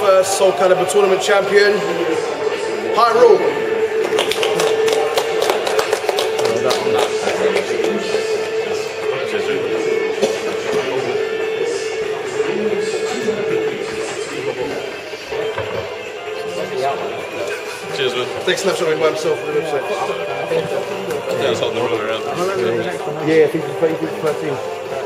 first Soul Calibur Tournament champion, Hyrule. Cheers, man. Take a snapshot of him by himself on the website. Yeah, I was holding the roller around. Yeah, I think he's 13.